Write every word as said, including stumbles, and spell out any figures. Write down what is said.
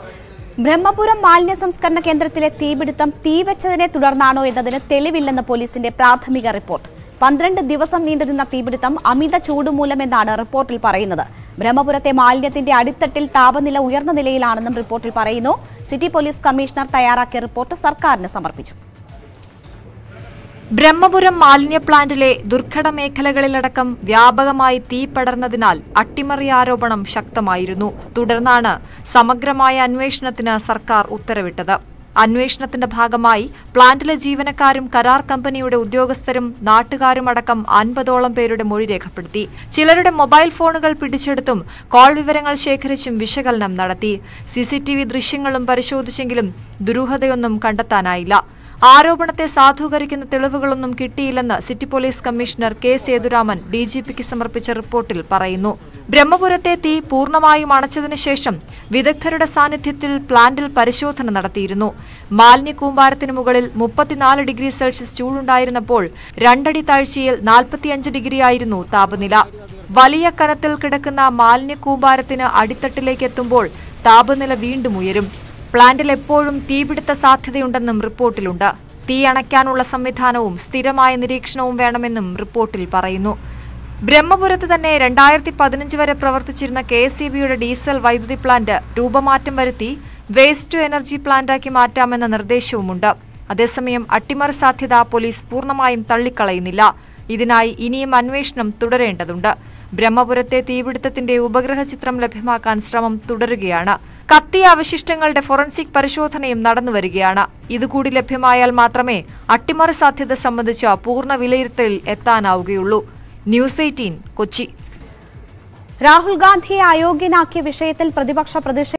ബ്രഹ്മപുരം മാലിന്യ സംസ്കരണ കേന്ദ്രത്തിലെ തീപിടുത്തം തീവച്ചതിനെ തുടർന്നാണോ എന്നതിന് തെളിവില്ലെന്ന് പോലീസിന്റെ പ്രാഥമിക റിപ്പോർട്ട്. പന്ത്രണ്ട് ദിവസം നീണ്ടുനിന്ന തീപിടുത്തം അമിത ചൂടുമൂലമെന്നാണ് റിപ്പോർട്ടിൽ പറയുന്നത്. ബ്രഹ്മപുരത്തെ മാലിന്യത്തിന്റെ അടിത്തട്ടിൽ താപനില ഉയർന്ന നിലയിലാണെന്നും റിപ്പോർട്ടിൽ പറയുന്നു. സിറ്റി പോലീസ് കമ്മീഷണർ തയ്യാറാക്കിയ റിപ്പോർട്ട് സർക്കാരിന് സമർപ്പിച്ചു. ബ്രഹ്മപുരം മാലിന്യ പ്ലാന്റിലെ ദുർഘട മേഖലകളിലടക്കം വ്യാപകമായി തീ പടർന്നതിനാൽ അട്ടിമറി ആരോപണം ശക്തമായിരുന്നു. തുടർന്നാണ് സമഗ്രമായ അന്വേഷണത്തിന് സർക്കാർ ഉത്തരവിട്ടത്. അന്വേഷണത്തിന്റെ ഭാഗമായി പ്ലാന്റിലെ ജീവനക്കാരും കരാർ കമ്പനിയുടെ ഉദ്യോഗസ്ഥരും നാട്ടുകാരുമടക്കം അൻപതോളം പേരുടെ മൊഴി രേഖപ്പെടുത്തി. ചിലരുടെ മൊബൈൽ ഫോണുകൾ പിടിച്ചെടുത്തും കോൾ വിവരങ്ങൾ ശേഖരിച്ചും വിശകലനം നടത്തി. സിസിടിവി ദൃശ്യങ്ങളും പരിശോധിച്ചെങ്കിലും ദുരൂഹതയൊന്നും കണ്ടെത്താനായില്ല. ആരോപണത്തെ സാധൂകരിക്കുന്ന തെളിവുകളൊന്നും കിട്ടിയില്ലെന്ന് city police commissioner K Sethuraman ഡിജിപിക്ക് സമർപ്പിച്ച റിപ്പോർട്ടിൽ പറയുന്നു. ബ്രഹ്മപുരത്തെ തീ പൂർണ്ണമായും അണച്ചതിനു ശേഷം വിദഗ്ധരുടെ സാന്നിധ്യത്തിൽ പ്ലാന്റിൽ പരിശോധന നടത്തിയിരുന്നു. മാലിന്യ കൂമ്പാരത്തിന് മുകളിൽ മുപ്പത്തിനാല് ഡിഗ്രി സെൽഷ്യസ് ചൂടുണ്ടായിരുന്നപ്പോൾ രണ്ടടി താഴ്ചയിൽ നാൽപ്പത്തിയഞ്ച് ഡിഗ്രിയായിരുന്നു താപനില. വലിയ കനത്തിൽ കിടക്കുന്ന മാലിന്യ കൂമ്പാരത്തിന് അടിത്തട്ടിലേക്ക് എത്തുമ്പോൾ താപനില വീണ്ടും ഉയരും. പ്ലാന്റിൽ എപ്പോഴും തീപിടുത്ത സാധ്യതയുണ്ടെന്നും റിപ്പോർട്ടിലുണ്ട്. തീ അണയ്ക്കാനുള്ള സംവിധാനവും സ്ഥിരമായ നിരീക്ഷണവും വേണമെന്നും റിപ്പോർട്ടിൽ പറയുന്നു. ബ്രഹ്മപുരത്ത് തന്നെ രണ്ടായിരത്തി പതിനഞ്ച് വരെ പ്രവർത്തിച്ചിരുന്ന കെ എസ് ഇ ബിയുടെ ഡീസൽ വൈദ്യുതി പ്ലാന്റ് രൂപമാറ്റം വരുത്തി വേസ്റ്റ് ടു എനർജി പ്ലാന്റാക്കി മാറ്റാമെന്ന നിർദ്ദേശവുമുണ്ട്. അതേസമയം അട്ടിമറി സാധ്യത പോലീസ് പൂർണ്ണമായും തള്ളിക്കളയുന്നില്ല. ഇതിനായി ഇനിയും അന്വേഷണം തുടരേണ്ടതുണ്ട്. ബ്രഹ്മപുരത്തെ തീപിടുത്തത്തിന്റെ ഉപഗ്രഹ ചിത്രം ലഭ്യമാക്കാൻ ശ്രമം തുടരുകയാണ്. കത്തിയ അവശിഷ്ടങ്ങളുടെ ഫോറൻസിക് പരിശോധനയും നടന്നുവരികയാണ്. ഇതുകൂടി ലഭ്യമായാൽ മാത്രമേ അട്ടിമറി സാധ്യത സംബന്ധിച്ച പൂർണ്ണ വിലയിരുത്തലിൽ എത്താനാവുകയുള്ളൂ. News Eighteen Kochi. രാഹുൽ ഗാന്ധിയെ അയോഗ്യനാക്കിയ വിഷയത്തിൽ പ്രതിപക്ഷ പ്രതിഷേധം